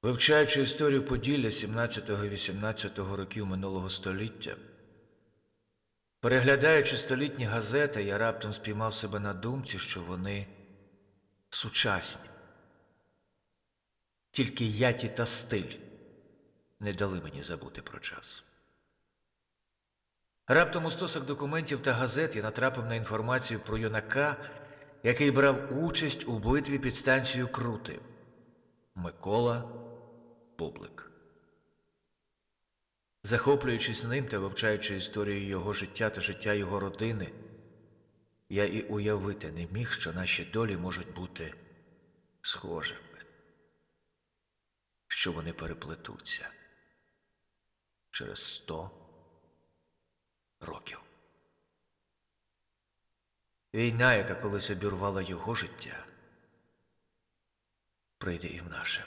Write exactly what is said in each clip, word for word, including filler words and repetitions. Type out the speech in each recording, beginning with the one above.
Вивчаючи історію Поділля сімнадцятого-вісімнадцятого років минулого століття, переглядаючи столітні газети, я раптом спіймав себе на думці, що вони сучасні. Тільки яті та стиль не дали мені забути про час. Раптом у стосах документів та газет я натрапив на інформацію про юнака, який брав участь у битві під станцією Крути. Микола Бублик. Захоплюючись ним та вивчаючи історію його життя та життя його родини, я і уявити не міг, що наші долі можуть бути схожими, що вони переплетуться через сто років. Війна, яка колись обірвала його життя, прийде і в наше.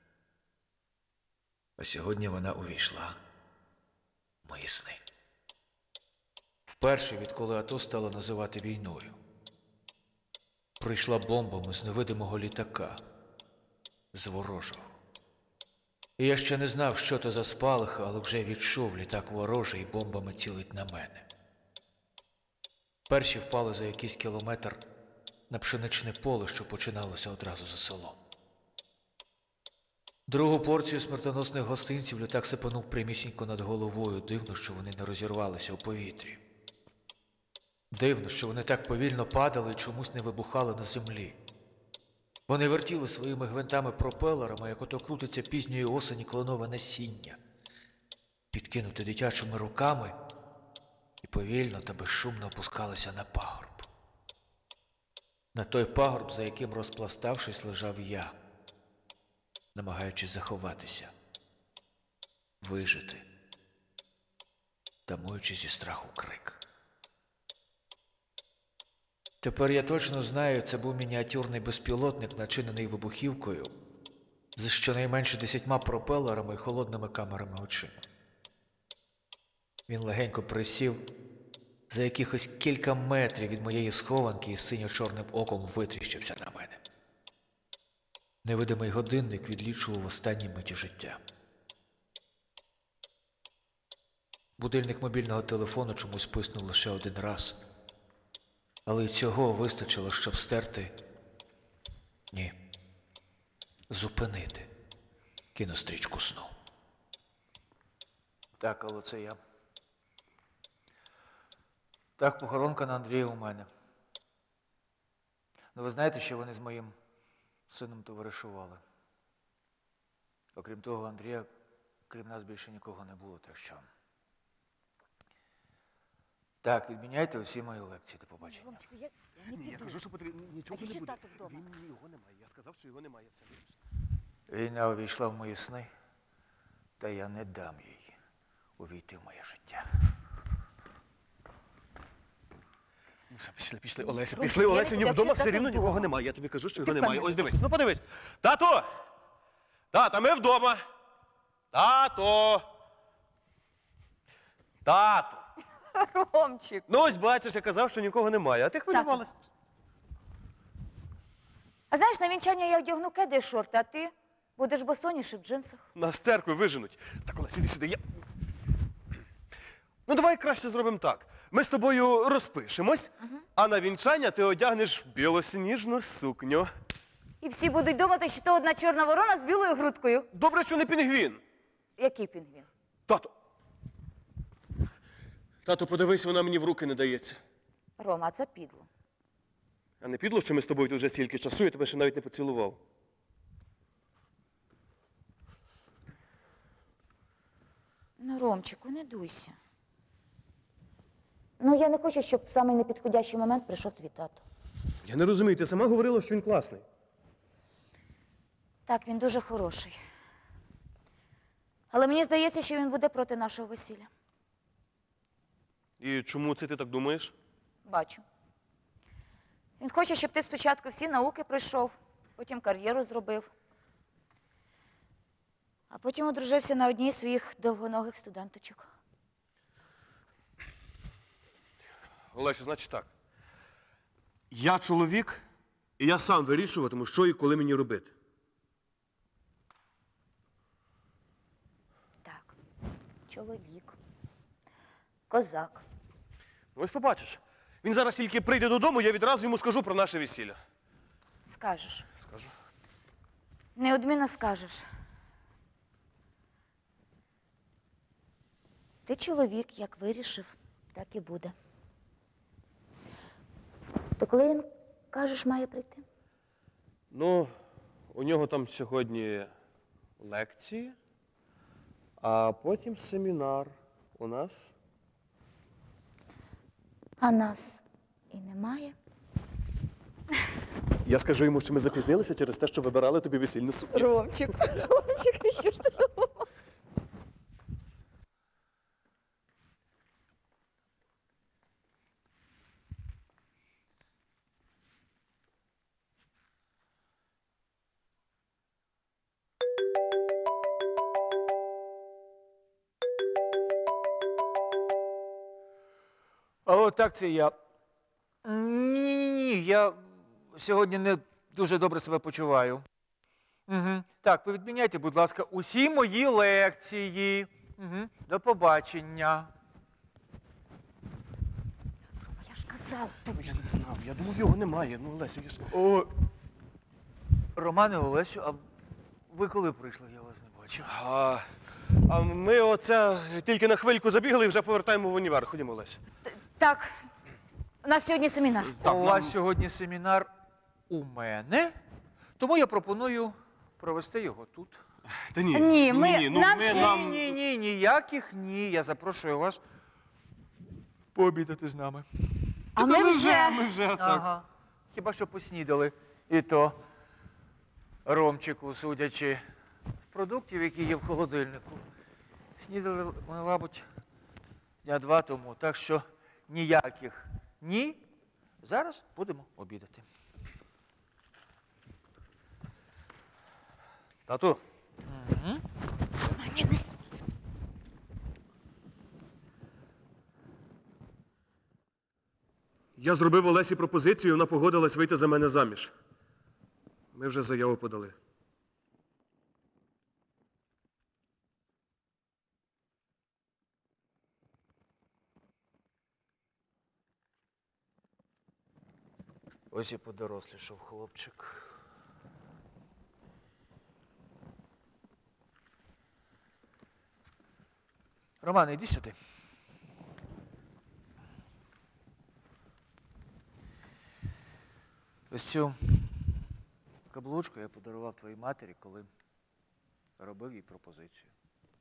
А сьогодні вона увійшла в мої сни. Вперше, відколи АТО стало називати війною, прийшла бомбами з невидимого літака, з ворожого. І я ще не знав, що то за спалах, але вже відчув літак ворожий і бомбами цілить на мене. Перші впали за якийсь кілометр на пшеничне поле, що починалося одразу за селом. Другу порцію смертоносних гостинців літак сипанув прямісінько над головою. Дивно, що вони не розірвалися у повітрі. Дивно, що вони так повільно падали і чомусь не вибухали на землі. Вони вертіли своїми гвинтами-пропелерами, як ото крутиться пізньої осені кленове насіння, підкинуте дитячими руками, і повільно та безшумно опускалися на пагорб. На той пагорб, за яким, розпластавшись, лежав я, намагаючись заховатися, вижити, тамуючи зі страху крик. Тепер я точно знаю, це був мініатюрний безпілотник, начинений вибухівкою, з щонайменше десятьма пропелерами і холодними камерами очима. Він легенько присів за якихось кілька метрів від моєї схованки і синьо-чорним оком витріщився на мене. Невидимий годинник відлічував останні миті життя. Будильник мобільного телефону чомусь писнув лише один раз. Але й цього вистачило, щоб стерти, ні, зупинити кінострічку сну. Так, але це я. Так, похоронка на Андрія у мене. Ну, ви знаєте, що вони з моїм сином товаришували. Окрім того, Андрія, крім нас, більше нікого не було, так що... Так, відміняйте усі мої лекції, до побачення. Ромчику, я, я не Ні, я піду. кажу, що потрібно, нічого А не якщо буде. тато вдома? Він його немає. Я сказав, що його немає. Все вирішено. Війна увійшла в мої сни, та я не дам їй увійти в моє життя. Ну все, пішли, пішли, Олеся, Ромчик, пішли, я не Олеся, ні, буду, вдома якщо все тато рівно нікого вдома. немає. Я тобі кажу, що Ти його немає. впевнений? Ось дивись, ну подивись. Тато! Тато, ми вдома. Тато! Тато! Ромчик. Ну ось бачиш, я казав, що нікого немає, а ти хвилювалась. А знаєш, на вінчання я одягну кеди і шорти, а ти будеш босоніше в джинсах. Нас з церкви виженуть. Так, Олеся, іди сюди. Я... Ну давай краще зробимо так. Ми з тобою розпишемось, угу. А на вінчання ти одягнеш білосніжну сукню. І всі будуть думати, що то одна чорна ворона з білою грудкою. Добре, що не пінгвін. Який пінгвін? Тато. Тато, подивись, вона мені в руки не дається. Рома, це підло. А не підло, що ми з тобою тут вже стільки часу, я тебе ще навіть не поцілував. Ну, Ромчику, не дуйся. Ну, я не хочу, щоб в самий непідходящий момент прийшов твій тато. Я не розумію, ти сама говорила, що він класний. Так, він дуже хороший. Але мені здається, що він буде проти нашого весілля. І чому це ти так думаєш? Бачу. Він хоче, щоб ти спочатку всі науки пройшов, потім кар'єру зробив, а потім одружився на одній з своїх довгоногих студенточок. Олесю, значить так. Я чоловік, і я сам вирішуватиму, що і коли мені робити. чоловік. Козак. Ось побачиш. Він зараз тільки прийде додому, я відразу йому скажу про наше весілля. Скажеш. Скажу. Неодмінно скажеш. Ти чоловік, як вирішив, так і буде. То коли він, кажеш, має прийти? Ну, у нього там сьогодні лекції, а потім семінар у нас. А нас і немає. Я скажу йому, що ми запізнилися через те, що вибирали тобі весільну сукню. Ромчик, Ромчик, що ж ти робиш? Алло, так, це я. Ні-ні-ні, я сьогодні не дуже добре себе почуваю. Угу. Так, повідміняйте, будь ласка, усі мої лекції. Угу. До побачення. Рома, я ж казала. Я не знав, я думав, його немає. Ну, Леся, я ж... О, Романе, Олесю, а ви коли прийшли? Я вас не бачив. А, а ми оце тільки на хвильку забігли і вже повертаємо в універ. Ходімо, Леся. Так, у нас сьогодні семінар. у вас сьогодні семінар у мене, тому я пропоную провести його тут. Та ні, Ні, ми- ні, ну, нам ми, ще- нам... Ні, ні, ніяких ні. Я запрошую вас пообідати з нами. А Та ми ми вже. Ми вже, так. Ага. Хіба що поснідали. І то Ромчику, судячи з продуктів, які є в холодильнику. Снідали ми, мабуть, дня два тому. Так що ніяких ні. Зараз будемо обідати. Тату, Ні, не с- я зробив Олесі пропозицію, вона погодилась вийти за мене заміж. Ми вже заяву подали. Ось і подорослішав хлопчик. Романе, йди сюди. Ось цю каблучку я подарував твоїй матері, коли робив їй пропозицію.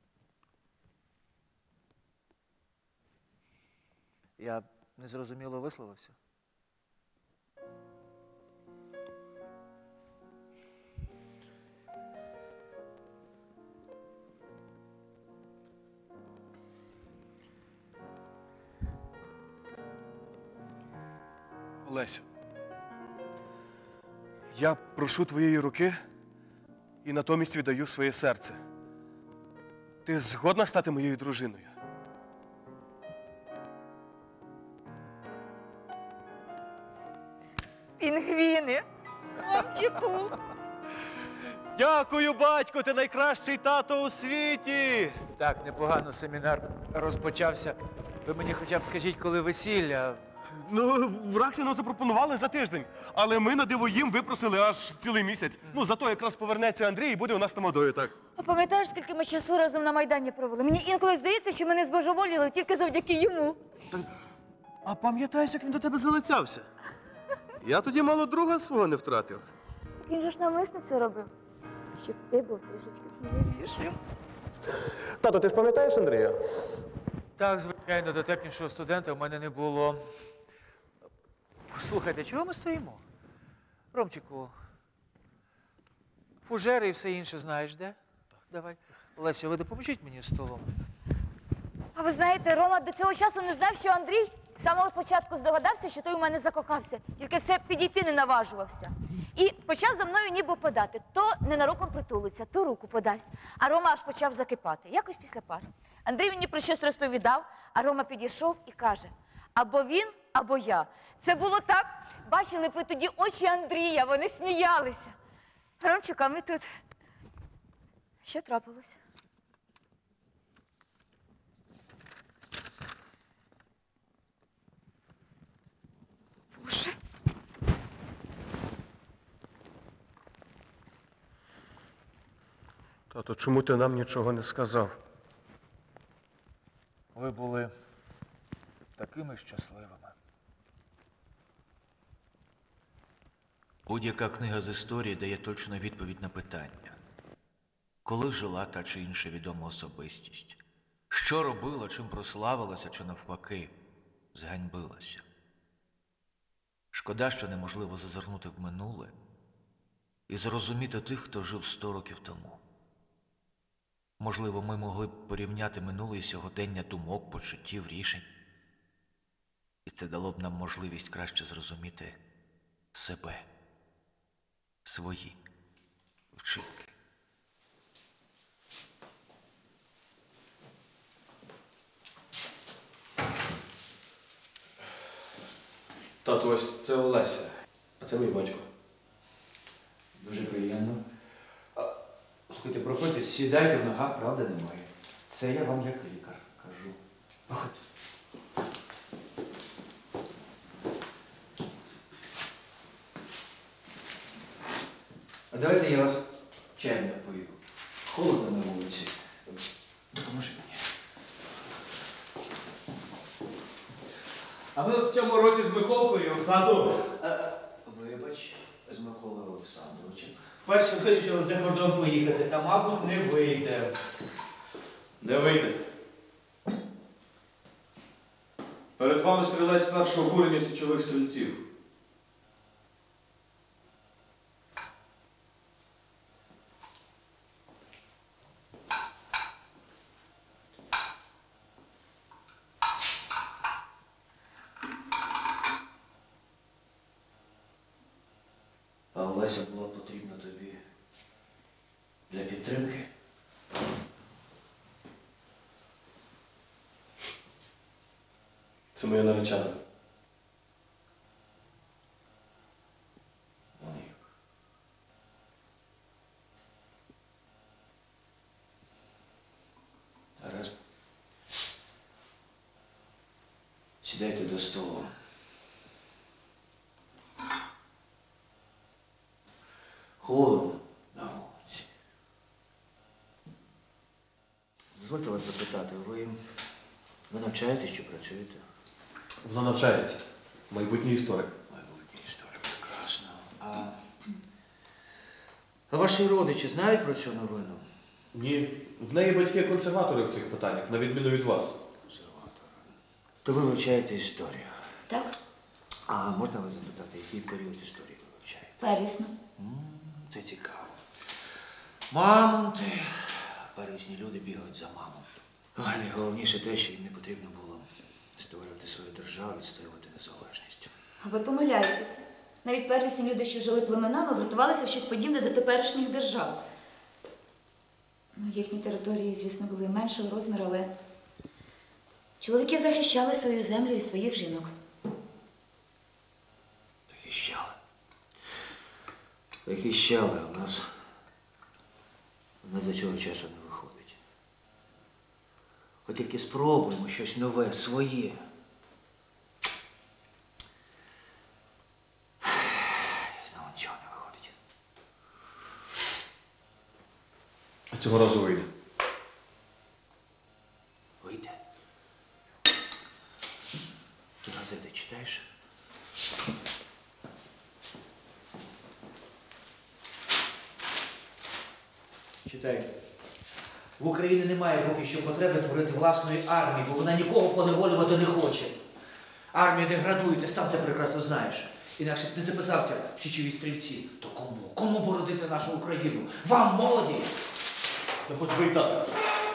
Я незрозуміло висловився. Олесю, я прошу твоєї руки і натомість віддаю своє серце. Ти згодна стати моєю дружиною? Пінгвіни. Ромчику. Дякую, батько, ти найкращий тато у світі! Так, непогано семінар розпочався. Ви мені хоча б скажіть, коли весілля. Ну, в Раксі нам запропонували за тиждень, але ми на диво їм випросили аж цілий місяць. Ну, зато якраз повернеться Андрій і буде у нас тамадою, так. А пам'ятаєш, скільки ми часу разом на Майдані провели? Мені інколи здається, що мене збожеволіли тільки завдяки йому. А пам'ятаєш, як він до тебе залицявся? Я тоді мало друга свого не втратив. Він же ж навмисно це робив, щоб ти був трішечки сміливішим. Тато, ти ж пам'ятаєш Андрія? Так, звичайно, дотепнішого студента в мене не було. Слухайте, чого ми стоїмо? Ромчику, фужери і все інше знаєш, де? Давай. Олесю, ви допоможіть мені з столом. А ви знаєте, Рома до цього часу не знав, що Андрій з самого початку здогадався, що той у мене закохався. Тільки все підійти не наважувався. І почав за мною ніби подати. То ненароком притулиться, то руку подасть. А Рома аж почав закипати. Якось після пар. Андрій мені про щось розповідав, а Рома підійшов і каже: або він, або я. Це було так. Бачили б ви тоді очі Андрія, вони сміялися. Ромчик, а ми тут. Що трапилось? Тато, чому ти нам нічого не сказав? Ви були такими щасливими. Будь-яка книга з історії дає точну відповідь на питання. Коли жила та чи інша відома особистість? Що робила, чим прославилася, чи навпаки, зганьбилася? Шкода, що неможливо зазирнути в минуле і зрозуміти тих, хто жив сто років тому. Можливо, ми могли б порівняти минуле і сьогодення думок, почуттів, рішень. І це дало б нам можливість краще зрозуміти себе, свої вчинки. Тато, ось це Олеся, а це мій батько. Дуже приємно. А, слухайте, проходьте, сідайте в ногах, правди немає. Це я вам як лікар кажу. Проходьте. А давайте я вас чаєм напою. Холодно на вулиці. Допоможи мені. А ми в цьому році з Миколкою... Тату! Вибач, з Миколою Олександровичем. Перше вирішили за кордон поїхати, та, мабуть, не вийде. Не вийде. Перед вами стрілець першого курення січових стрільців. А Олеся була потрібна тобі для підтримки? Це моя наречена. Вон як. Гаразд. Сідайте до столу. Холодно на вулиці. Дозвольте вас запитати, ви, ви навчаєтесь чи працюєте? Вона навчається. Майбутній історик. Майбутній історик, прекрасно. А, а ваші родичі знають про цю новину? Ні, в неї батьки консерватори в цих питаннях, на відміну від вас. Консерватори. То ви вивчаєте історію. Так? А можна вас запитати, який період історії ви вивчаєте? Первісно. М, Це цікаво. Мамонти. Паризні люди бігають за мамонтом. А найголовніше те, що їм не потрібно було створювати свою державу, відстоювати незалежність. А ви помиляєтеся. Навіть первісні люди, що жили племенами, готувалися в щось подібне до теперішніх держав. Ну, їхні території, звісно, були меншого розміру, але чоловіки захищали свою землю і своїх жінок. Захищали. Захищали, а у нас, у нас до цього часу не виходить. От тільки спробуємо щось нове, своє. Знову нічого не виходить. А цього разу вийде. Вийде. Ти газети читаєш? Читай. В Україні немає поки що потреби творити власної армії, бо вона нікого поневолювати не хоче. Армія деградує, ти сам це прекрасно знаєш. Інакше б не записався в січові стрільці. То кому? Кому бородити нашу Україну? Вам, молоді! Та хоч би й так.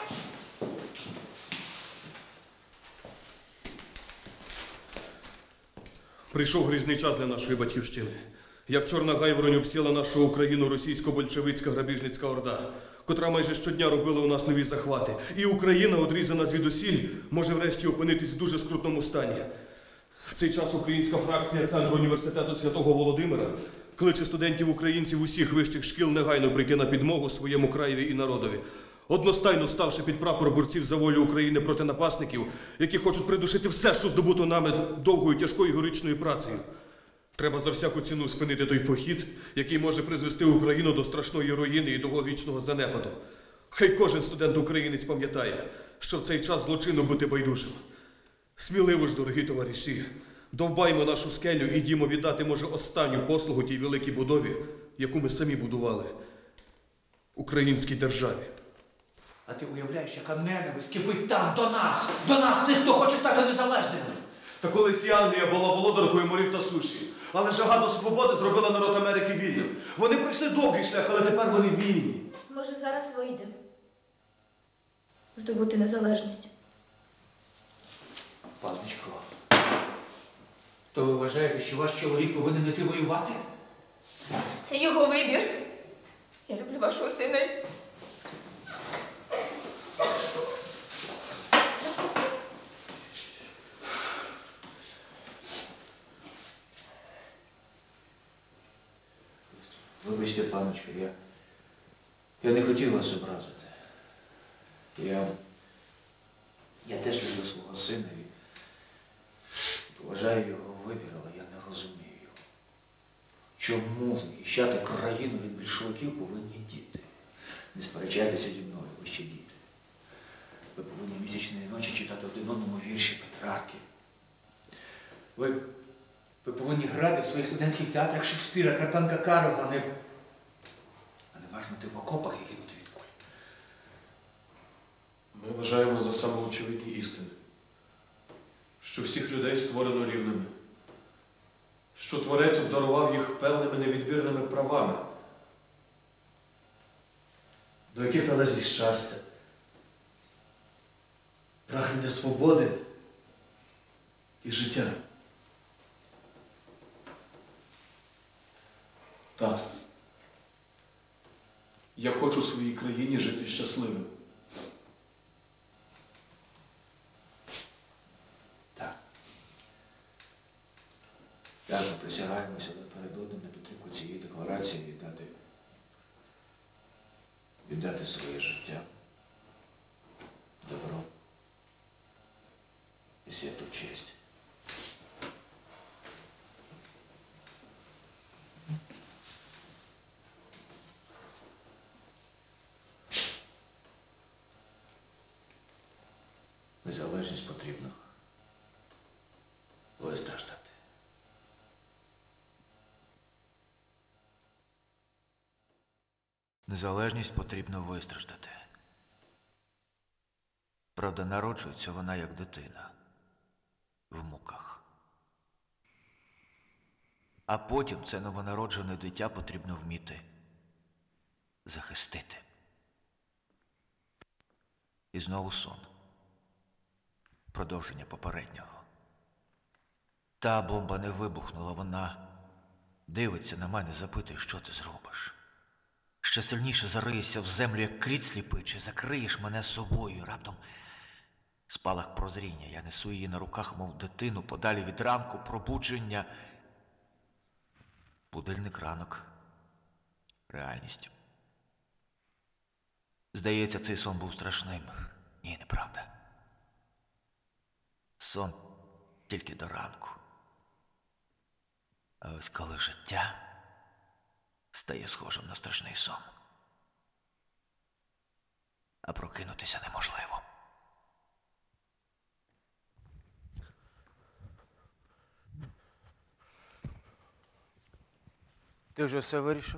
Прийшов грізний час для нашої батьківщини. Як чорна гайворонь обсіла нашу Україну російсько-большевицька грабіжницька орда, котра майже щодня робила у нас нові захвати. І Україна, одрізана звідусіль, може врешті опинитись в дуже скрутному стані. В цей час українська фракція Центру університету Святого Володимира кличе студентів-українців усіх вищих шкіл негайно прийти на підмогу своєму краєві і народові, одностайно ставши під прапор борців за волю України проти напасників, які хочуть придушити все, що здобуто нами довгою, тяжкою героїчною працею. Треба за всяку ціну спинити той похід, який може призвести Україну до страшної руїни і довговічного занепаду. Хай кожен студент-українець пам'ятає, що в цей час злочинно бути байдужим. Сміливо ж, дорогі товариші, довбаймо нашу скелю і дімо віддати, може, останню послугу тій великій будові, яку ми самі будували українській державі. А ти уявляєш, яка ненависть кипить там до нас, до нас, тих, хто хоче стати незалежними. Та колись і Англія була володаркою морів та суші. Але жага до свободи зробила народ Америки вільним. Вони пройшли довгий шлях, але тепер вони вільні. Може, зараз вийде здобути незалежність. Панночко, то ви вважаєте, що ваш чоловік повинен іти воювати? Це його вибір. Я люблю вашого сина. Вибачте, панночко, я, я не хотів вас образити. Я, я теж люблю свого сина і поважаю його вибір, але я не розумію, чому захищати країну від більшовиків повинні діти. Не сперечайтеся зі мною, ви ще діти. Ви повинні місячної ночі читати один одному вірші Петрарки. Ви, ви повинні грати в своїх студентських театрах Шекспіра, Картанка Карла, а не, а не важнути в окопах і гинути від куль. Ми вважаємо за самоочевидні істини, що всіх людей створено рівними, що Творець обдарував їх певними невідбірними правами, до яких належить щастя, прагнення свободи і життя. Тато, я хочу в своїй країні жити щасливим. Так. Так, ми присягаємося напередодні на підтримку цієї декларації віддати, віддати своє життя, добро і святу честь. Незалежність потрібно вистраждати. Незалежність потрібно вистраждати. Правда, народжується вона як дитина в муках. А потім це новонароджене дитя потрібно вміти захистити. І знову сон. Продовження попереднього. Та бомба не вибухнула, вона дивиться на мене, запитує, що ти зробиш. Ще сильніше зариєшся в землю, як кріт сліпий, чи закриєш мене собою. Раптом спалах прозріння. Я несу її на руках, мов дитину, подалі від ранку, пробудження. Будильник, ранок. Реальність. Здається, цей сон був страшним. Ні, неправда. Сон тільки до ранку. А ось коли життя стає схожим на страшний сон, а прокинутися неможливо. Ти вже все вирішив?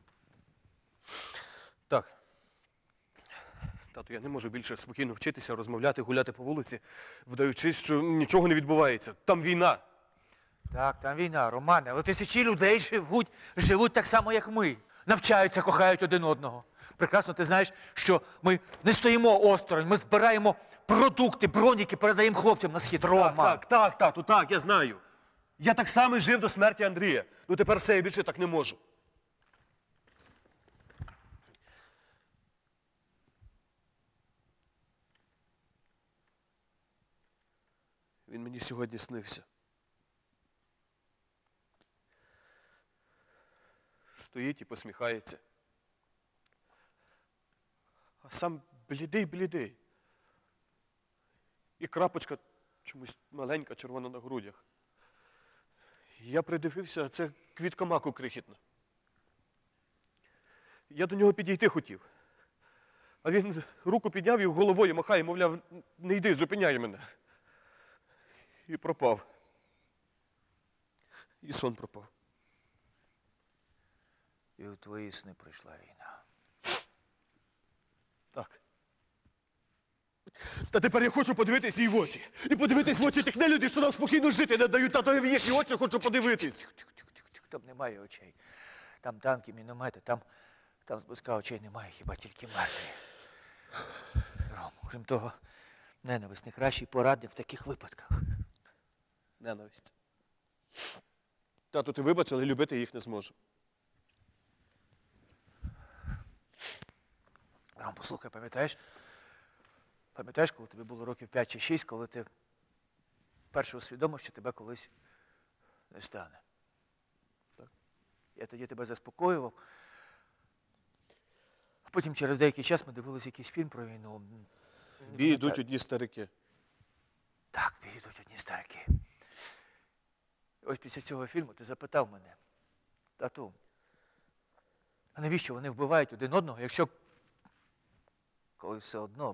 Так. Тату, я не можу більше спокійно вчитися, розмовляти, гуляти по вулиці, вдаючись, що нічого не відбувається. Там війна. Так, там війна, Романе, але тисячі людей живуть, живуть так само, як ми. Навчаються, кохають один одного. Прекрасно ти знаєш, що ми не стоїмо осторонь, ми збираємо продукти, броніки, передаємо хлопцям на схід. Рома. Так, так, так, тату, так, я знаю. Я так само жив до смерті Андрія. Ну тепер все, я більше так не можу. Він мені сьогодні снився. Стоїть і посміхається. А сам блідий-блідий. І крапочка чомусь маленька, червона на грудях. Я придивився, а це квітка маку крихітна. Я до нього підійти хотів. А він руку підняв і головою махає, мовляв, не йди, зупиняй мене. І пропав. І сон пропав. І у твої сни прийшла війна. Так. Та тепер я хочу подивитись їй в очі. І подивитись в очі тих нелюдів, що нам спокійно жити не дають. Тато, я в їхні очі хочу подивитись. Тих-тих-тих, там немає очей. Там танки, міномети, там, там зблизька очей немає, хіба тільки мертві. Ром, крім того, ненависть не кращий порадник в таких випадках. Ненависть. Тату, ти вибач, але любити їх не зможу. Ром, послухай, пам'ятаєш? Пам'ятаєш, коли тобі було років п'ять чи шість, коли ти вперше усвідомив, що тебе колись не стане? Так. Я тоді тебе заспокоював. А потім через деякий час ми дивилися якийсь фільм про війну. В бій йдуть одні старики. Так, в бій йдуть одні старики. І ось після цього фільму ти запитав мене: тату, а навіщо вони вбивають один одного, якщо коли все одно.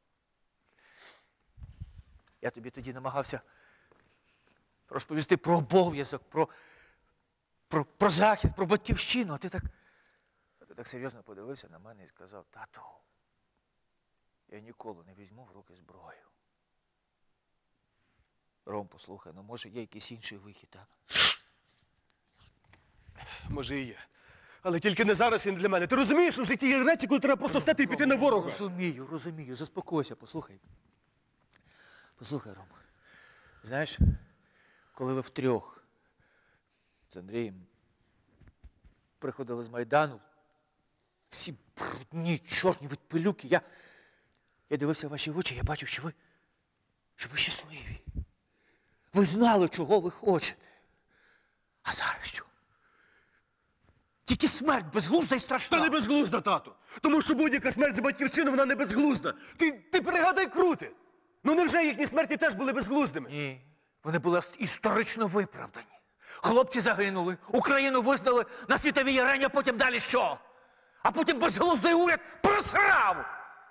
Я тобі тоді намагався розповісти про обов'язок, про, про, про захист, про батьківщину, а ти так, а ти так серйозно подивився на мене і сказав: тату, я ніколи не візьму в руки зброю. Ром, послухай, ну може є якийсь інший вихід, а? Може і є. Але тільки не зараз він для мене. Ти розумієш, що в житті є речі, коли треба просто стати і піти на ворога? Розумію, розумію, заспокойся, послухай. Послухай, Ром, знаєш, коли ви втрьох з Андрієм приходили з Майдану, всі брудні, чорні від пилюки, я, я дивився в ваші очі, я бачив, що ви, що ви щасливі. Ви знали, чого ви хочете. А зараз що? Тільки смерть безглузда і страшна. Та не безглузда, тату. Тому що будь-яка смерть за батьківщину, вона не безглузда. Ти, ти перегадай крути. Ну невже їхні смерті теж були безглуздими? Ні, вони були історично виправдані. Хлопці загинули, Україну визнали на світовій арені, а потім далі що? А потім безглуздий уряд просрав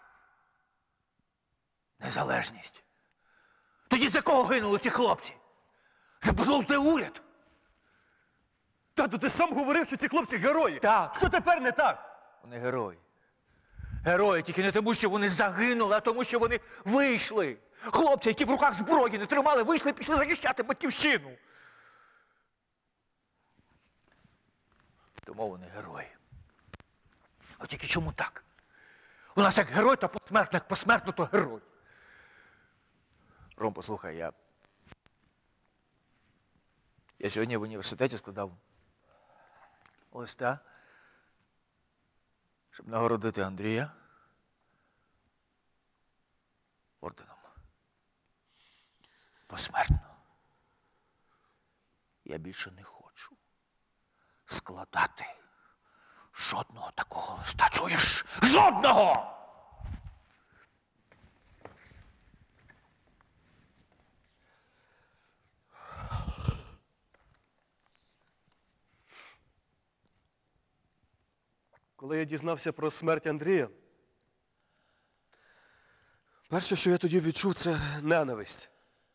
незалежність. Тоді за кого гинули ці хлопці? За безглуздий уряд? Тату, ти сам говорив, що ці хлопці герої. Так. Що тепер не так? Вони герої. Герої тільки не тому, що вони загинули, а тому, що вони вийшли. Хлопці, які в руках зброї не тримали, вийшли і пішли захищати батьківщину. Тому вони герої. А тільки чому так? У нас як герой, то посмертно, як посмертно, то герой. Ром, послухай, я... Я сьогодні в університеті складав листа, щоб нагородити Андрія орденом. Посмертно. Я більше не хочу складати жодного такого листа. Чуєш? Жодного! Коли я дізнався про смерть Андрія, перше, що я тоді відчув, це ненависть.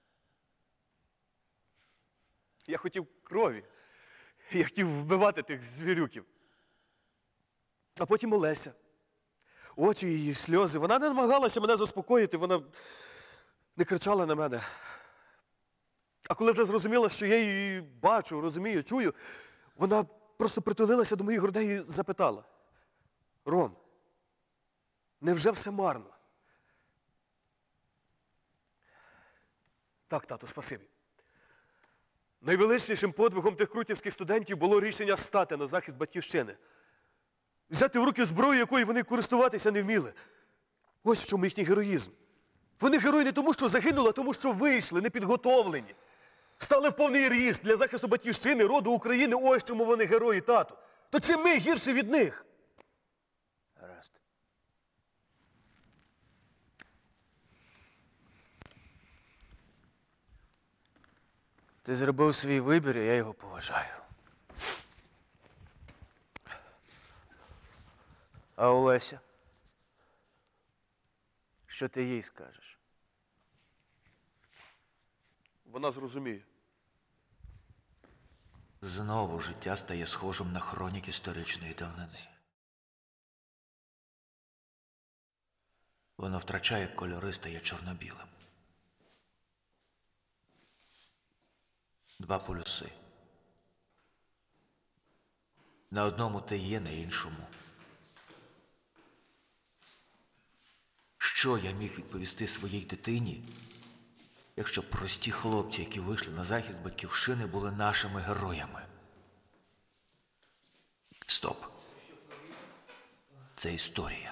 Я хотів крові. Я хотів вбивати тих звірюків. А потім Олеся. Очі її, сльози. Вона не намагалася мене заспокоїти, вона не кричала на мене. А коли вже зрозуміла, що я її бачу, розумію, чую, вона просто притулилася до моїх грудей і запитала: Ром, невже все марно? Так, тато, спасибі. Найвеличнішим подвигом тих крутівських студентів було рішення стати на захист батьківщини. Взяти в руки зброю, якою вони користуватися не вміли. Ось в чому їхній героїзм. Вони герої не тому, що загинули, а тому, що вийшли, непідготовлені. Стали в повний ріст для захисту батьківщини, роду України. Ось чому вони герої, тату. То чим ми гірші від них? Гаразд. Ти зробив свій вибір, і я його поважаю. А Олеся? Що ти їй скажеш? Вона зрозуміє. Знову життя стає схожим на хронік історичної давнини. Воно втрачає кольори, стає чорно-білим. Два полюси. На одному те є, на іншому. Що я міг відповісти своїй дитині, якщо прості хлопці, які вийшли на захист батьківщини, були нашими героями? Стоп. Це історія.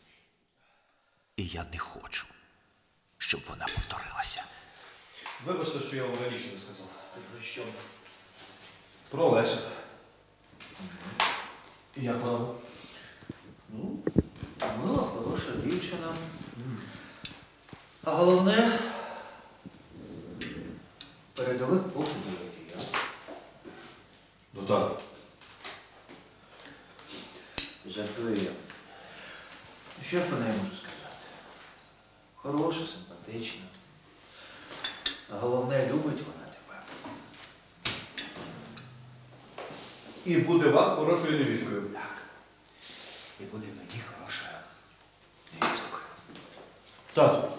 І я не хочу, щоб вона повторилася. Вибачте, що я вам раніше не сказав. Ти про що? Про Олесю. І як вона? Ну, мила, хороша дівчина. А головне, передових походів водія. Ну так. Жартую я. Ну, що я про неї можу сказати? Хороша, симпатична. А головне, любить вона тебе. І буде вам хорошою невісткою. Так. І буде мені хорошою невісткою. Тату.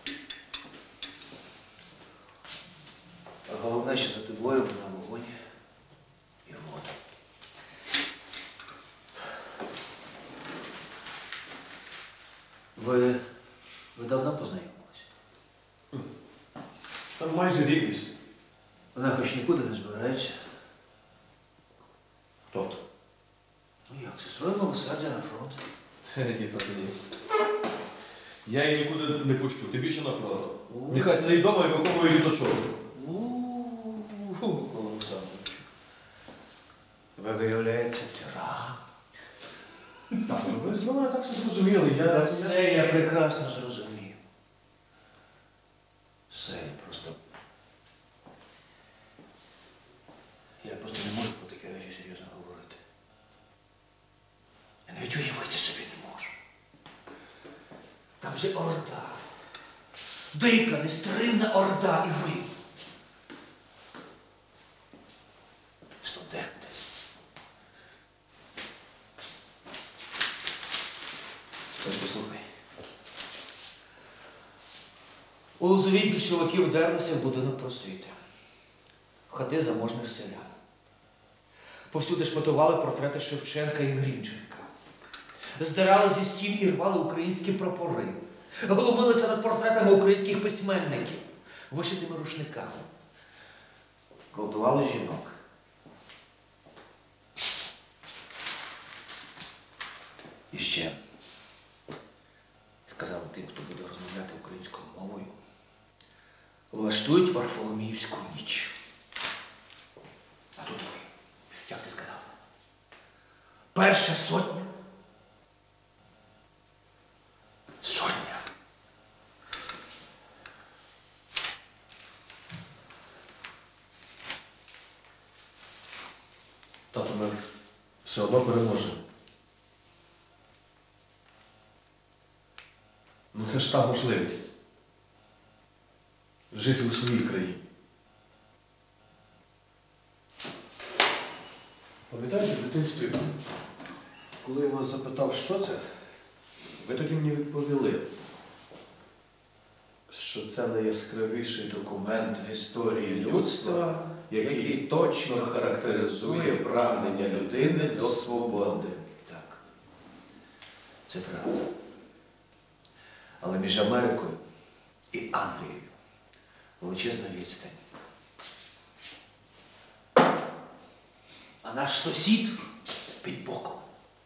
А головне, що за тобою вона вогонь і воду. Ви, ви давно познайомилися? Там майже рік десь. Вона хоч нікуди не збирається. Хто то? Ну як, сестрою милосердя на фронт. Ні, так і ні. Я її нікуди не пущу, ти більше на фронт. Нехай сидить вдома і виховує діточок. У-у-у, Микола Олександрович. Ви виявляється тиран. Так, ну ви з вами так все зрозуміли. Я... Та все я прекрасно зрозумів. Все, я просто... Я просто не можу про такі речі серйозно говорити. Я навіть уявити собі не можу. Там же орда. Дика, нестримна орда, і ви. Студенти. Ось послухай. У Лозовій більшовики вдерлися в будинок просвіти. В хати заможних селян. Повсюди шматували портрети Шевченка і Грінченка. Здирали зі стін і рвали українські прапори. Глумилися над портретами українських письменників, вишитими рушниками. Гвалтували жінок. І ще сказали тим, хто буде розмовляти українською мовою, влаштують Варфоломіївську ніч. А тут ви, як ти сказав, перша сотня. Сотня. Тато, ми все одно переможемо. Ну це ж та можливість. Жити у своїй країні. Пам'ятаєте, в дитинстві, коли я вас запитав, що це, ви тоді мені відповіли, що це найяскравіший документ в історії людства, який точно характеризує прагнення людини до свободи. Так. Це правда. Але між Америкою і Англією величезна відстань. А наш сусід під боком.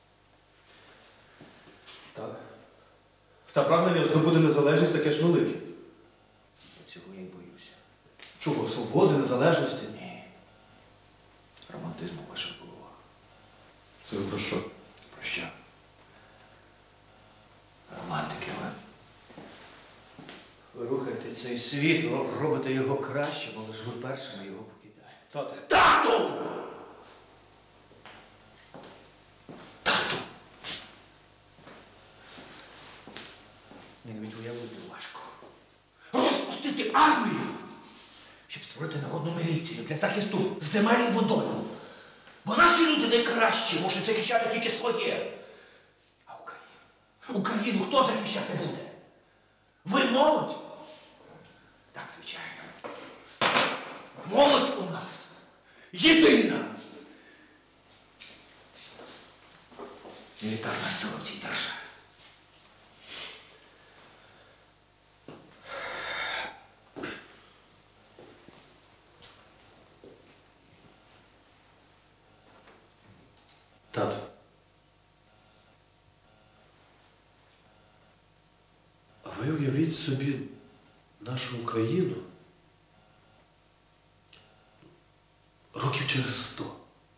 Так. Та прагнення здобути незалежність таке ж велике. Цього я й боюся. Чого? Свободи, незалежності? Ні. Романтизму в ваших головах. Це ви про що? Про що? Романтики ви. Ви рухаєте цей світ, робите його кращим, але ж ви першими його покидаєте. Тато. Тату! Тату! Навіть уявити важко. Розпустити армію, щоб створити народну міліцію для захисту земель і водою. Бо наші люди найкращі можуть захищати тільки своє. А Україну? Україну хто захищати буде? Ви молодь? Так, звичайно. Молодь у нас єдина. Мілітарна сила в цій державі. Тату. А ви уявіть собі нашу Україну років через сто.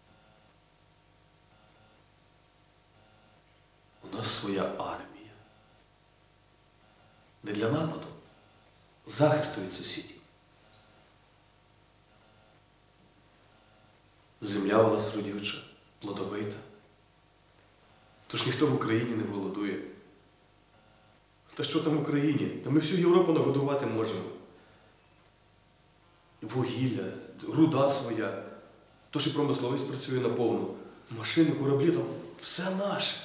У нас своя армія. Не для нападу, захисту від сусідів. Земля у нас родюча, плодовита. Тож ніхто в Україні не голодує. Та що там в Україні? Та ми всю Європу нагодувати можемо. Вугілля, руда своя. Тож і промисловість працює наповну. Машини, кораблі, там все наше.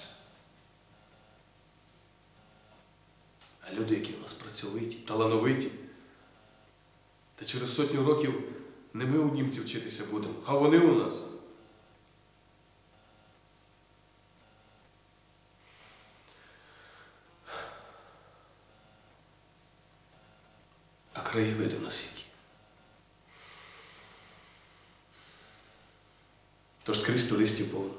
А люди, які в нас працьовиті, талановиті. Та через сотню років не ми у німців вчитися будемо, а вони у нас. А краєвиди в нас які. Тож скрізь туристів повно.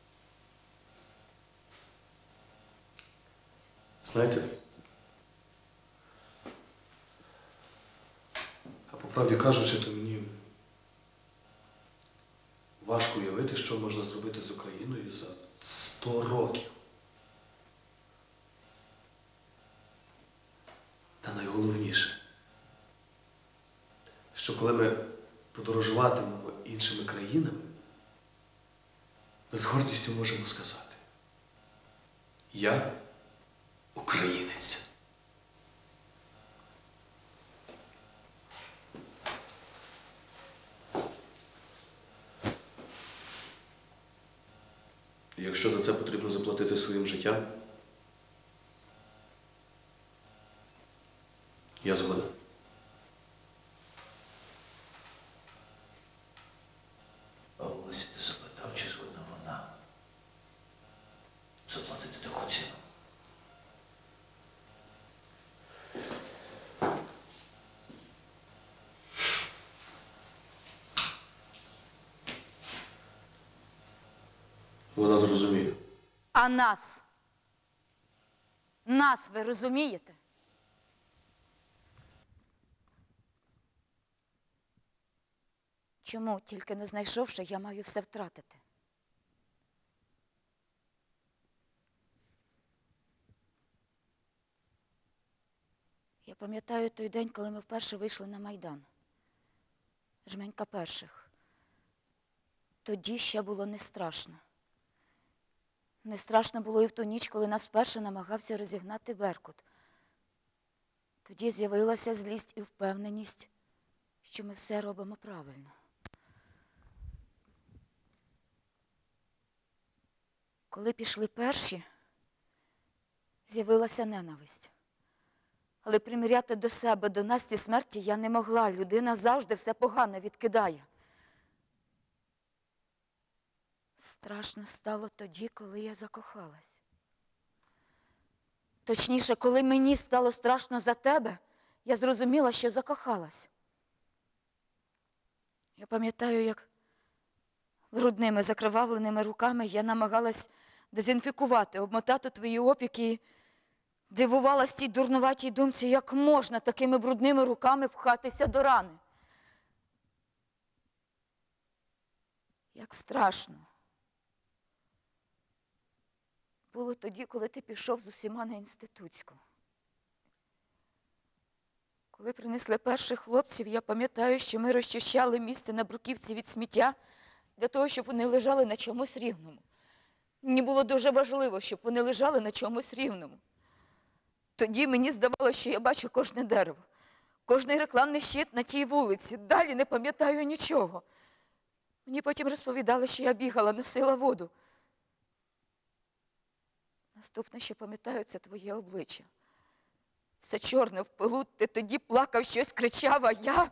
Знаєте, а по правді кажучи, то мені важко уявити, що можна зробити з Україною за сто років. Та найголовніше, що коли ми подорожуватимемо іншими країнами, ми з гордістю можемо сказати: я українець. І якщо за це потрібно заплатити своїм життям, я згоден. А Олеся, ти запитав, чи згодна вона заплатити таку ціну? Вона зрозуміє. А нас? Нас ви розумієте? Чому, тільки не знайшовши, я маю все втратити? Я пам'ятаю той день, коли ми вперше вийшли на Майдан. Жменька перших. Тоді ще було не страшно. Не страшно було і в ту ніч, коли нас вперше намагався розігнати Беркут. Тоді з'явилася злість і впевненість, що ми все робимо правильно. Коли пішли перші, з'явилася ненависть. Але приміряти до себе, до Насті смерті я не могла. Людина завжди все погане відкидає. Страшно стало тоді, коли я закохалась. Точніше, коли мені стало страшно за тебе, я зрозуміла, що закохалась. Я пам'ятаю, як брудними, закривавленими руками я намагалась дезінфікувати, обмотати твої опіки і дивувалась тій дурнуватій думці, як можна такими брудними руками пхатися до рани. Як страшно було тоді, коли ти пішов з усіма на інститутську. Коли принесли перших хлопців, я пам'ятаю, що ми розчищали місце на бруківці від сміття для того, щоб вони лежали на чомусь рівному. Мені було дуже важливо, щоб вони лежали на чомусь рівному. Тоді мені здавалося, що я бачу кожне дерево, кожний рекламний щит на тій вулиці. Далі не пам'ятаю нічого. Мені потім розповідали, що я бігала, носила воду. Наступне, що пам'ятаю, це твоє обличчя. Все чорне в пилу, ти тоді плакав, щось кричав, а я...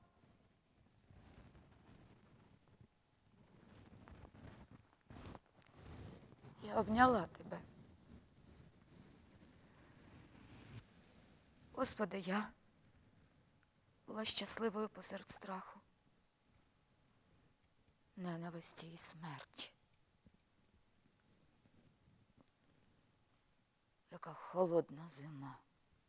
Я обняла тебе. Господи, я була щасливою посеред страху, ненависті і смерті. Яка холодна зима.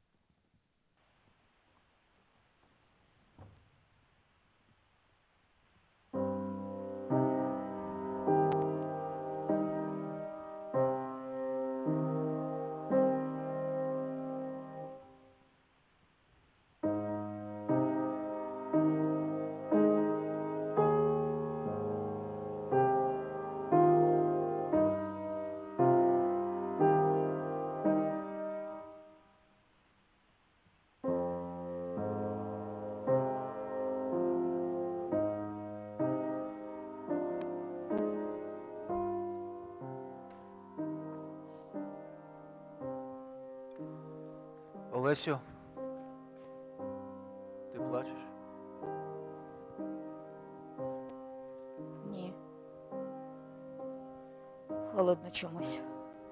Олесю, ти плачеш? Ні. Холодно чомусь.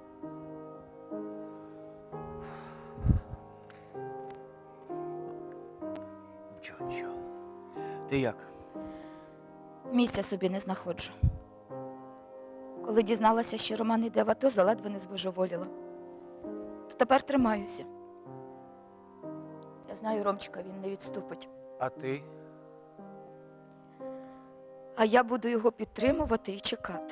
Нічого, нічого. Ти як? Місця собі не знаходжу. Коли дізналася, що Роман йде в АТО, заледве не збожеволіла. То тепер тримаюся. Я знаю Ромчика, він не відступить. А ти? А я буду його підтримувати і чекати.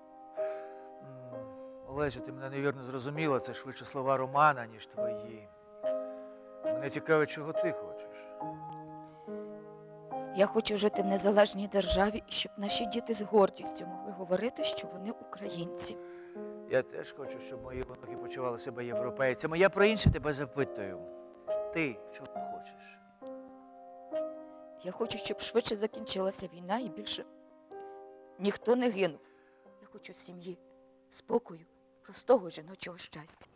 Олесю, ти мене невірно зрозуміла. Це швидше слова Романа, ніж твої. Мене цікавить, чого ти хочеш. Я хочу жити в незалежній державі і щоб наші діти з гордістю могли говорити, що вони українці. Я теж хочу, щоб мої внуки почували себе європейцями. Я про інше тебе запитую. Ти чого хочеш? Я хочу, щоб швидше закінчилася війна і більше ніхто не гинув. Я хочу сім'ї, спокою, простого жіночого щастя.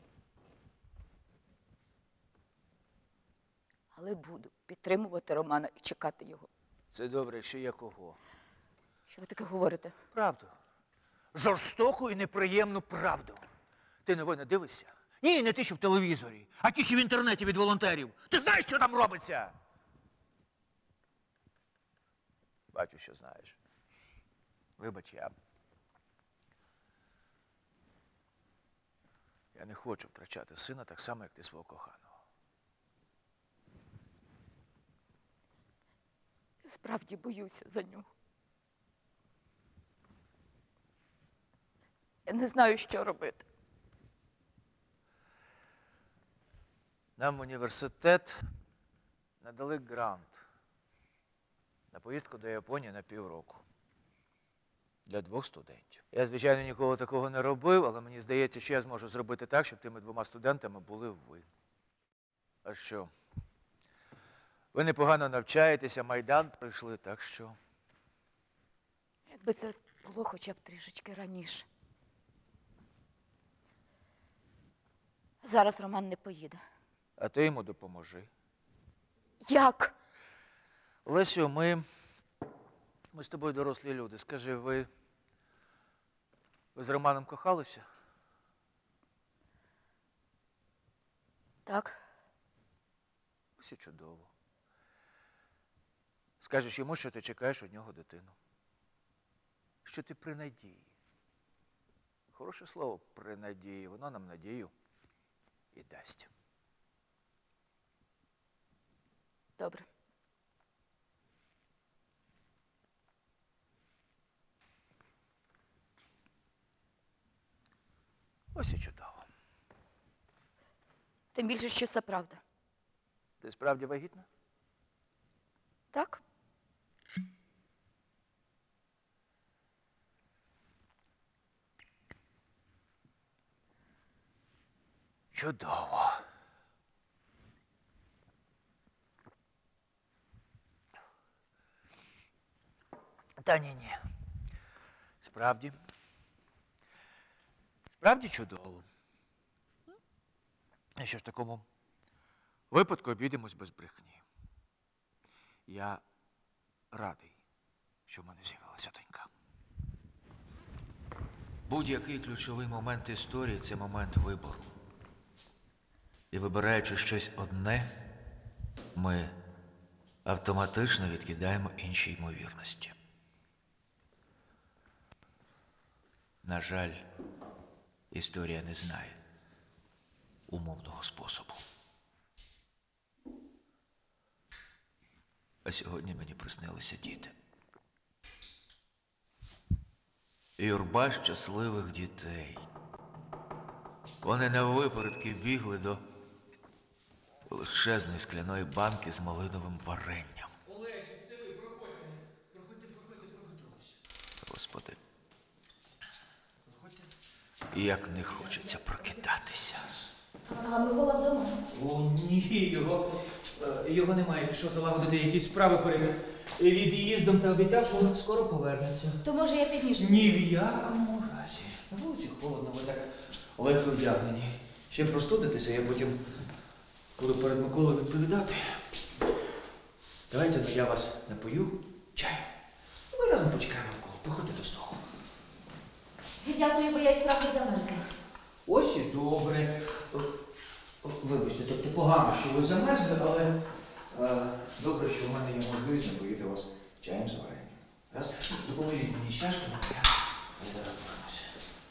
Але буду підтримувати Романа і чекати його. Це добре, що є кого. Що ви таке говорите? Правду. Жорстоку і неприємну правду. Ти новини дивишся? Ні, не ті, що в телевізорі, а ті, що в інтернеті від волонтерів. Ти знаєш, що там робиться? Бачу, що знаєш. Вибач, я... Я не хочу втрачати сина так само, як ти свого коханого. Я справді боюся за нього. Я не знаю, що робити. Нам в університет надали грант на поїздку до Японії на півроку. Для двох студентів. Я, звичайно, ніколи такого не робив, але мені здається, що я зможу зробити так, щоб тими двома студентами були ви. А що? Ви непогано навчаєтеся, Майдан пройшли, так що... Якби це було хоча б трішечки раніше. Зараз Роман не поїде. А ти йому допоможи. Як? Лесю, ми... Ми з тобою дорослі люди. Скажи, ви... Ви з Романом кохалися? Так. Ось і чудово. Скажеш йому, що ти чекаєш від нього дитину. Що ти при надії. Хороше слово при надії. Воно нам надію і дасть. Добре. Ось і чудово. Тим більше, що це правда. Ти справді вагітна? Так? Чудово. Та ні, ні. Справді. Справді чудово. І що ж в такому випадку обійдемось без брехні. Я радий, що в мене з'явилася донька. Будь-який ключовий момент історії – це момент вибору. І вибираючи щось одне, ми автоматично відкидаємо інші ймовірності. На жаль, історія не знає умовного способу. А сьогодні мені приснилися діти. Юрба щасливих дітей. Вони наввипередки бігли до величезної скляної банки з малиновим варенням. Олесі, це ви, проходьте. Проходьте, проходьте, проходьте. Господи, Проходьте. як не хочеться прокидатися. А Микола вдома? О, ні, його, е, його немає. Пішов залагодити якісь справи перед від'їздом та обіцяв, що скоро повернеться. То може я пізніше? Ні в якому разі. На вулиці холодно, ви так легко вдягнені. Ще простудитеся, я потім буду перед Миколою відповідати. Давайте, ну, я вас напою чаю. Ми разом почекаємо Миколу. Проходьте до столу. Дякую, бо я і справді замерзла. Ось і добре. О, о, Вибачте, тобто погано, що ви замерзли, але е, добре, що в мене є можливість напоїти вас чаєм з варенням. Раз, допоможіть мені з чашками, я, я зараз повернуся.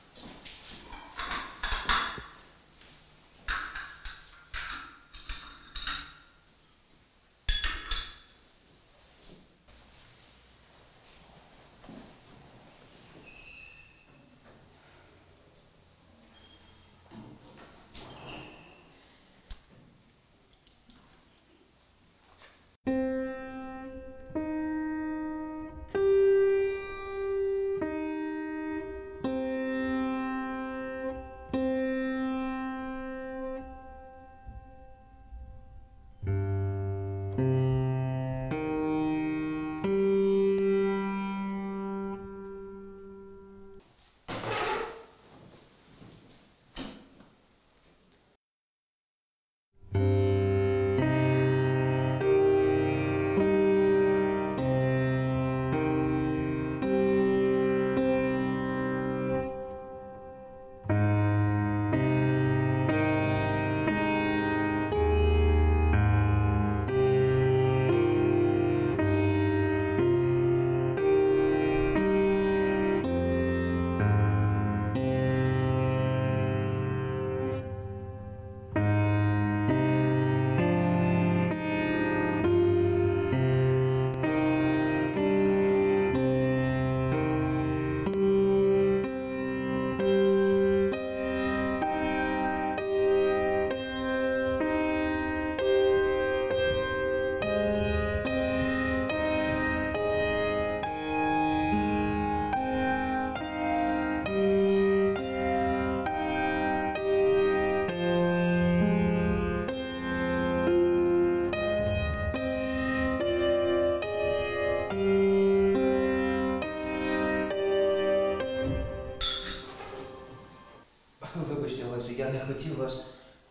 Вибачте, Олесі, я не хотів вас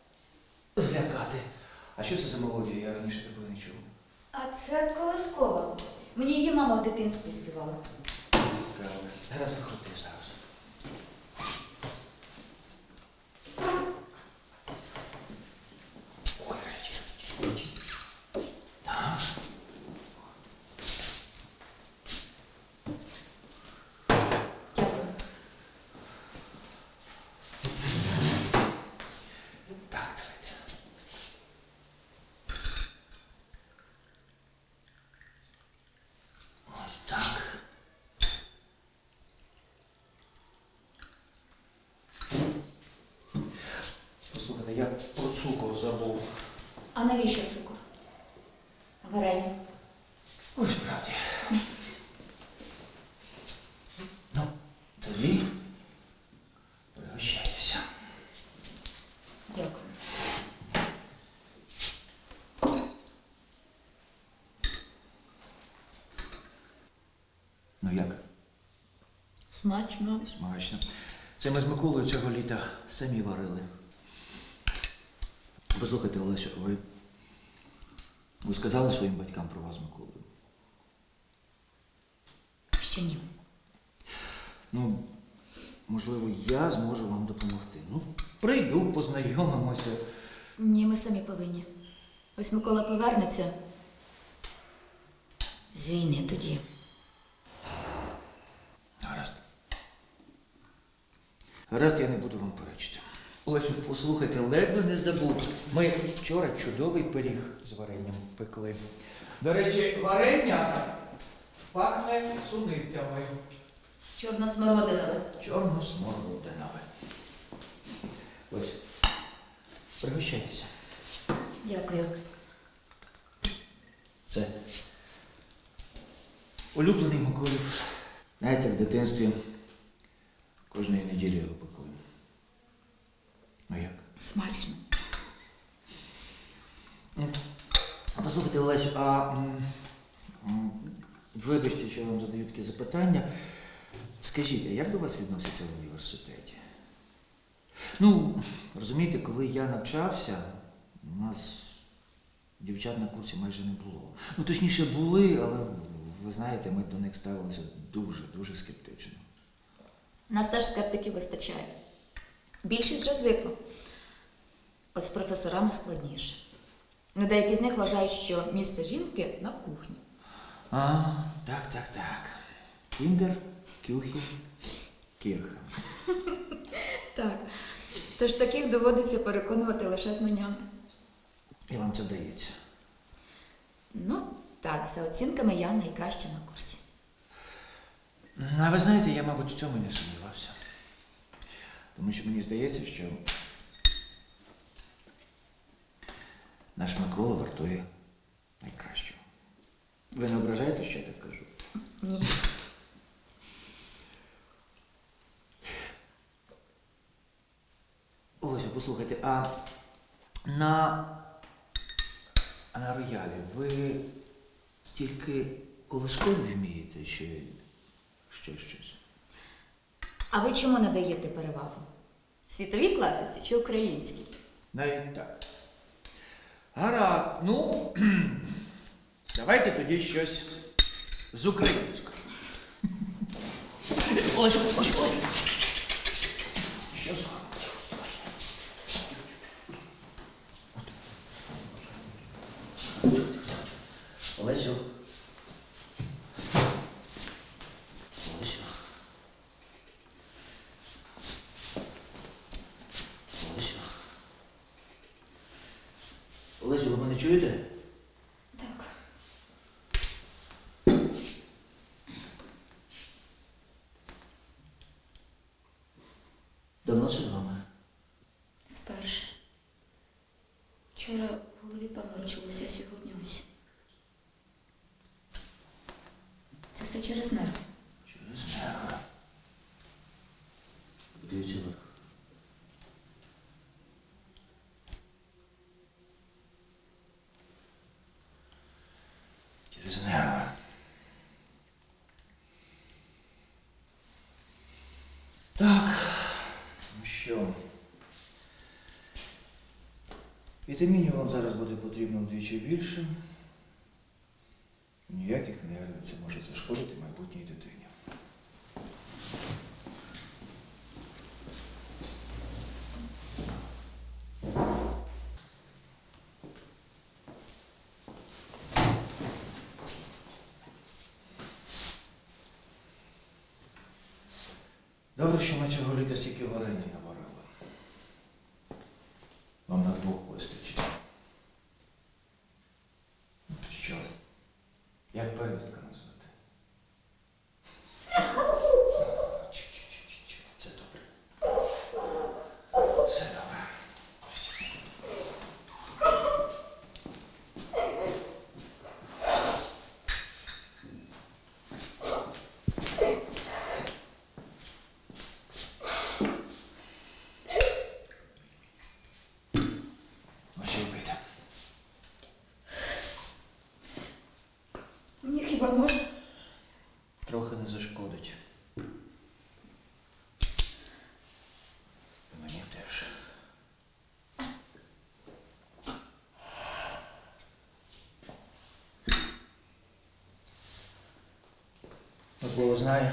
злякати. А що це за мелодія? Я раніше такої не чув. А це колискова. Мені її мама в дитинстві співала. Цікаво. Зараз приходьте зараз. Ой, речі, речі. Так. Дякую. Так, давайте. Ось так. Послухайте, я про цукор забув. А навіщо цукор? Варення. Ой, справді. Ну, тоді пригощайтеся. Дякую. Ну як? Смачно. Смачно. Це ми з Миколою цього літа самі варили. Послухайте, Олесю, ви, ви сказали своїм батькам про вас з Миколою? Ще ні. Ну, можливо, я зможу вам допомогти. Ну, прийду, познайомимося. Ні, ми самі повинні. Ось Микола повернеться. З війни тоді. Гаразд. Гаразд, я не буду вам перечити. Олесю, послухайте, ледве не забув. Ми вчора чудовий пиріг з варенням пекли. До речі, варення пахне суницями. Чорно-смородинове. Чорно-смородинове. Ось, пригощайтеся. Дякую. Це улюблений Миколів. Знаєте, в дитинстві кожної неділі його пекли. Ну як? Смачно. А послухайте, Олесю, а м, м, вибачте, що я вам задаю таке запитання. Скажіть, а як до вас відносяться в університеті? Ну, розумієте, коли я навчався, у нас дівчат на курсі майже не було. Ну, точніше, були, але, ви знаєте, ми до них ставилися дуже-дуже скептично. Нас теж скептиків вистачає. Більшість вже звикла. От з професорами складніше. Ну, деякі з них вважають, що місце жінки на кухні. А, так, так, так. Кіндер, кюхі, кірха. Так. Тож таких доводиться переконувати лише знаннями. І вам це вдається. Ну, так, за оцінками я найкраща на курсі. А ви знаєте, я, мабуть, в цьому не сумнівався. Тому що мені здається, що наш Микола вартує найкращого. Ви не ображаєте, що я так кажу? Ні. Олеся, послухайте, а на, а на роялі ви тільки колискові вмієте, чи ще щось? А ви чому надаєте перевагу? Світовій класиці чи українській? Навіть так. Гаразд. Ну, давайте тоді щось з українською. Олесю, Олесю, Олесю. Що з вами? Олесю. Олесю. Олесю. Олесю, ви мене чуєте? Так. Давно це з вами? Вперше. Вчора в голові паморочилося, сьогодні ось. Це все через нерви. Через нерви. Дивіться вверх. Через нерви. Так. Ну що? Вітамінів вам зараз буде потрібно вдвічі більше. Ніяких нервів, це може зашкодити майбутній дитині. Добре, що ми цього літа стільки варення наварили. Вам на двох вистачить. Що? Як перестка назвати? Ч-ч-ч-ч. Все добре. Все добре. Все. Микола знає.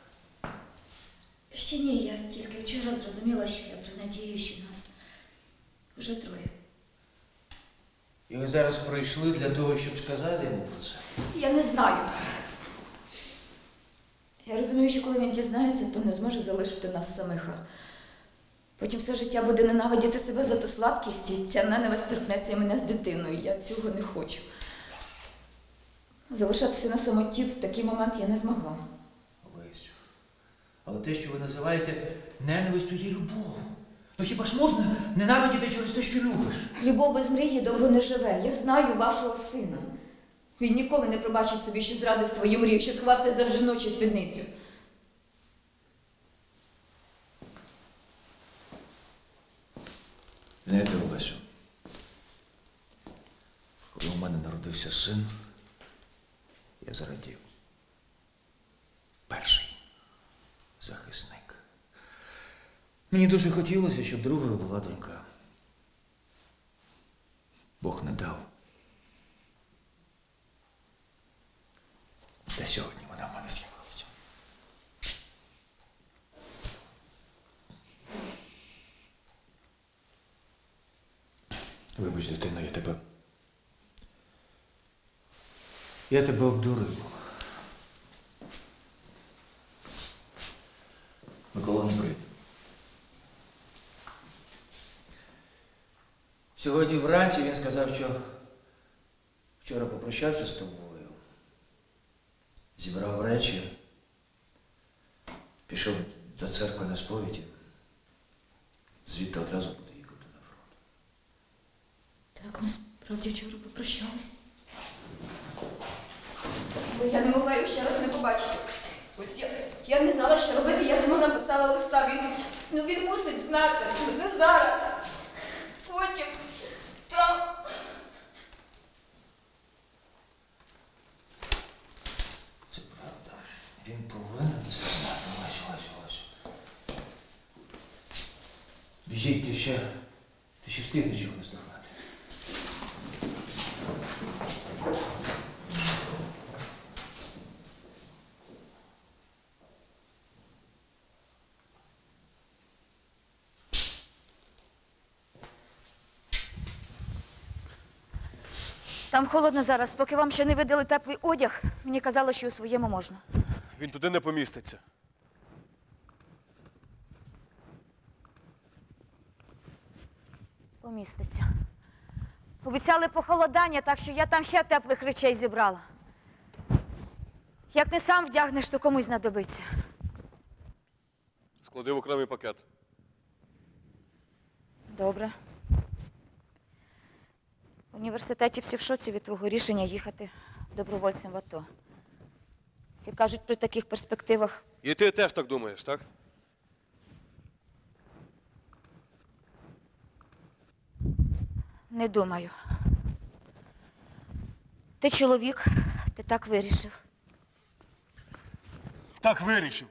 Ще ні, я тільки вчора зрозуміла, що я при надії, що нас вже троє. І ви зараз прийшли для того, щоб сказати йому про це. Я не знаю. Я розумію, що коли він дізнається, то не зможе залишити нас самих. А потім все життя буде ненавидіти себе за ту слабкість, і ця ненависть торкнеться і мене з дитиною. Я цього не хочу. Залишатися на самоті в такий момент я не змогла. Олесю, але те, що ви називаєте ненавистю, є любов. Ну хіба ж можна ненавидіти через те, що любиш? Любов без мрії довго не живе. Я знаю вашого сина. Він ніколи не пробачить собі, що зрадив свою мрію, що сховався за жіночу спідницю. Знаєте, Олесю, коли у мене народився син, я зрадів. Перший захисник. Мені дуже хотілося, щоб другою була донька. Бог не дав. Та сьогодні вона в мене з'явилася. Вибач, дитино, я тебе... Я тебе обдурив. Микола не прийде. Сьогодні вранці він сказав, що вчора попрощався з тобою, зібрав речі, пішов до церкви на сповіді, звідти одразу буде їхати на фронт. Так, ми справді вчора попрощались. Бо я не могла його ще раз не побачити. Ось я, я не знала, що робити, я йому написала листа. Він, ну він мусить знати, ну не зараз. Потім, там. Це правда. Він повинен це знати. Олесю, Олесю, Олесю. Біжіть, ти ще, ти ще встигнеш його наздогнати. Там холодно зараз, поки вам ще не видали теплий одяг, мені казали, що у своєму можна. Він туди не поміститься. Поміститься. Обіцяли похолодання, так що я там ще теплих речей зібрала. Як не сам вдягнеш, то комусь знадобиться. Склади в окремий пакет. Добре. В університеті всі в шоці від твого рішення їхати добровольцем в АТО. Всі кажуть, при таких перспективах І ти теж так думаєш, так? не думаю. Ти чоловік, ти так вирішив. Так вирішив.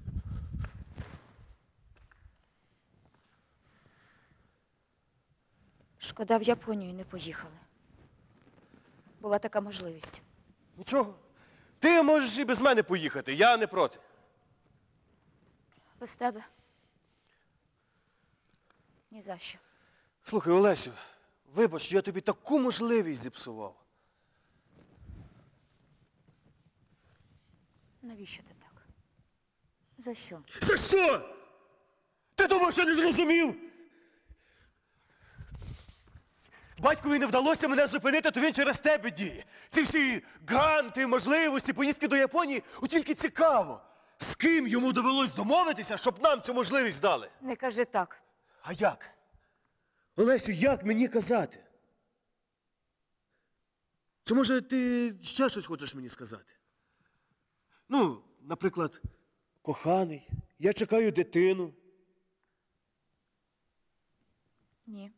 Шкода, в Японію не поїхали. Була така можливість. Нічого. Ти можеш і без мене поїхати, я не проти. Без тебе? Ні за що. Слухай, Олесю, вибач, що я тобі таку можливість зіпсував. Навіщо ти так? За що? За що? Ти думав, що не зрозумів? Батькові не вдалося мене зупинити, то він через тебе діє. Ці всі гранти, можливості, поїздки до Японії, от тільки цікаво, з ким йому довелось домовитися, щоб нам цю можливість дали. Не кажи так. А як? Олесю, як мені казати? Чи може ти ще щось хочеш мені сказати? Ну, наприклад, коханий, я чекаю дитину. Ні.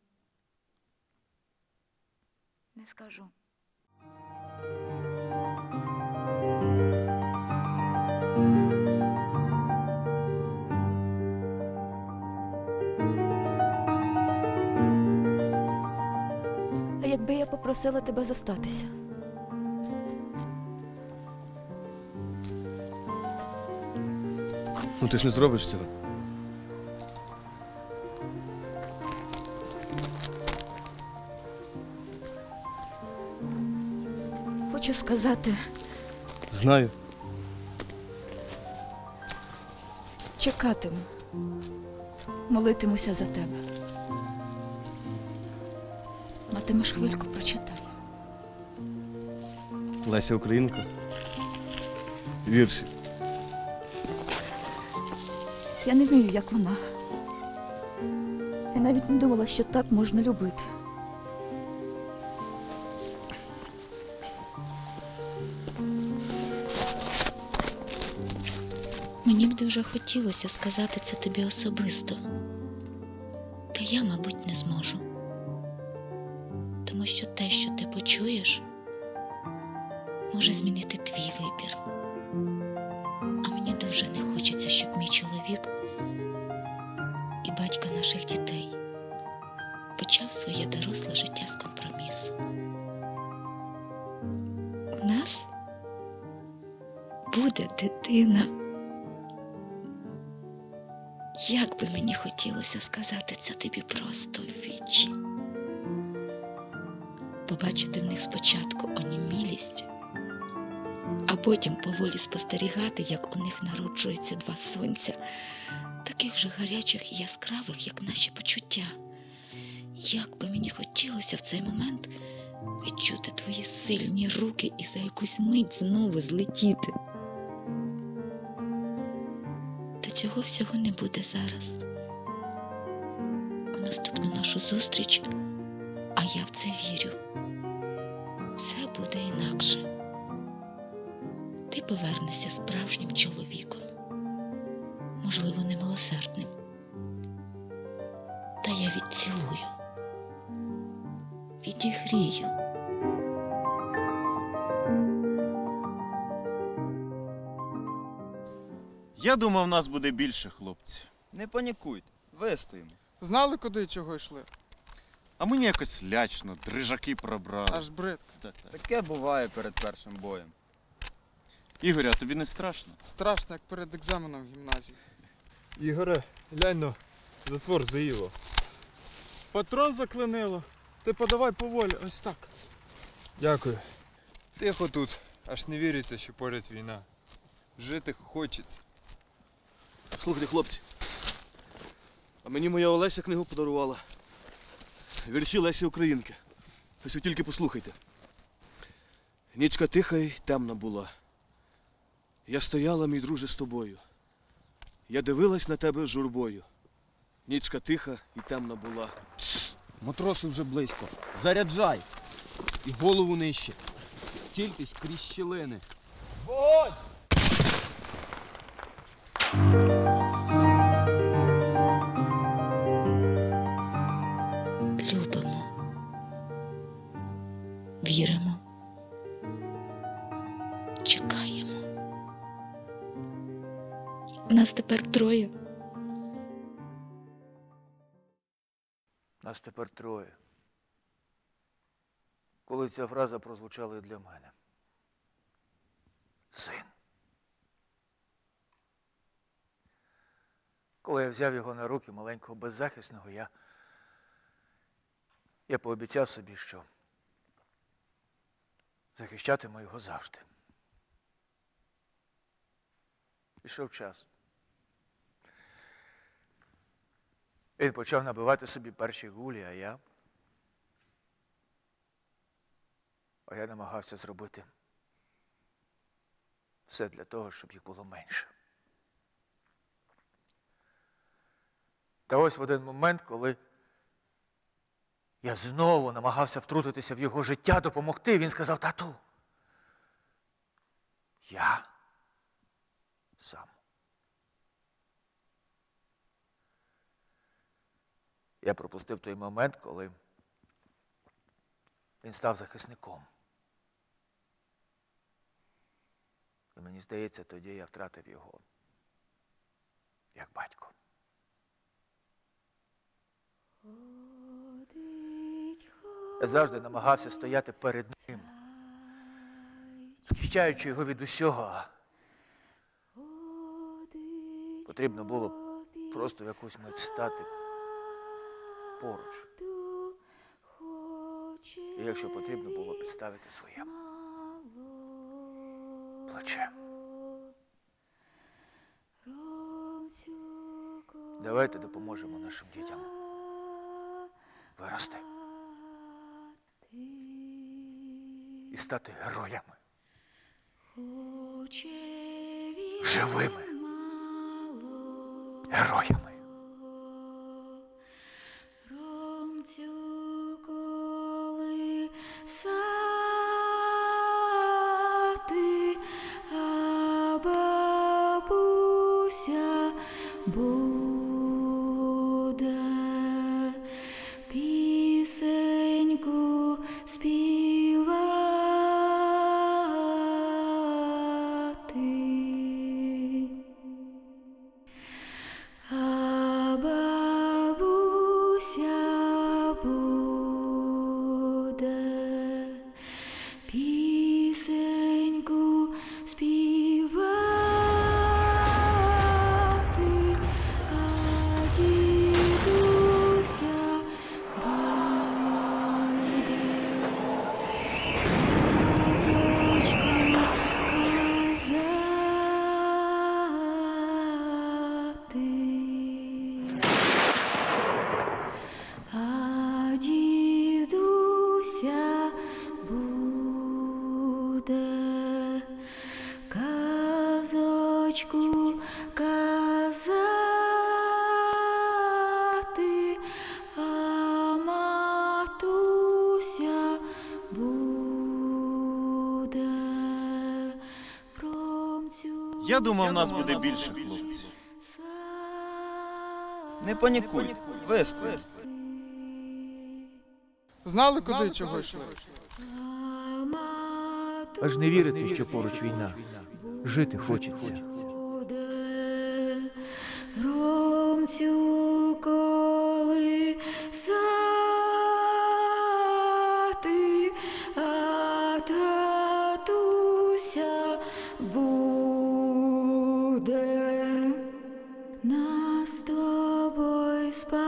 Не скажу. А якби я попросила тебе зостатися? Ну ти ж не зробиш цього. Хочу сказати, Знаю. чекатиму. Молитимуся за тебе. Матимеш хвильку, прочитай. Леся Українка. Вірші. Я не вмію, як вона. Я навіть не думала, що так можна любити. Мені б дуже хотілося сказати це тобі особисто. Та я, мабуть, не зможу. Тому що те, що ти почуєш, може змінити твій вибір. А мені дуже не хочеться, щоб мій чоловік і батько наших дітей почав своє доросле життя з компромісу. У нас буде дитина. Як би мені хотілося сказати це тобі просто в вічі. Побачити в них спочатку онімілість, а потім поволі спостерігати, як у них народжується два сонця, таких же гарячих і яскравих, як наші почуття. Як би мені хотілося в цей момент відчути твої сильні руки і за якусь мить знову злетіти. Та цього всього не буде зараз. У наступну нашу зустріч, а я в це вірю, все буде інакше. Ти повернешся справжнім чоловіком, можливо, немилосердним. Та я відцілую, відігрію. Я думав, нас буде більше хлопців. Не панікуйте, вистоїмо. Знали, куди і чого йшли? А мені якось лячно, дрижаки пробрали. Аж бридко. Так-так. Таке буває перед першим боєм. Ігоря, тобі не страшно? Страшно, як перед екзаменом в гімназії. Ігоре, глянь но, затвор заїло. Патрон заклинило. Ти подавай поволі, ось так. Дякую. Тихо тут, аж не віриться, що поряд війна. Жити хочеться. Слухайте, хлопці. А мені моя Олеся книгу подарувала. Вірші Лесі Українки. Ось ви тільки послухайте. Нічка тиха й темна була. Я стояла, мій друже, з тобою. Я дивилась на тебе з журбою. Нічка тиха і темна була. Матроси вже близько. Заряджай! І голову нижче. Цільтесь крізь щілини. Вогонь! Любимо, віримо, чекаємо. Нас тепер троє. Нас тепер троє. Коли ця фраза прозвучала і для мене. Син. Коли я взяв його на руки, маленького беззахисного, я, я пообіцяв собі, що захищатиму його завжди. Пішов час. Він почав набивати собі перші гулі, а я... А я намагався зробити все для того, щоб їх було менше. Та ось в один момент, коли я знову намагався втрутитися в його життя, допомогти, він сказав: тату, я сам. Я пропустив той момент, коли він став захисником. І мені здається, тоді я втратив його як батько. Я завжди намагався стояти перед ним, захищаючи його від усього. Потрібно було просто в якусь мить стати поруч. І якщо потрібно було підставити своє плече. Давайте допоможемо нашим дітям вирости і стати героями. Живими героями. Сати, а бабуся буде пісеньку співати. А бабуся буде пісеньку співати, а дідуся буде казочку казати. А дідуся буде казочку казати, а матуся буде промцю. Я думав, нас буде більше хлопців. Не панікуй, вистоїмо. Знали, куди і чого йшли? Аж не віриться, що поруч війна. Жити хочеться. Ромцю коли сати, а татуся буде нас з тобою спати.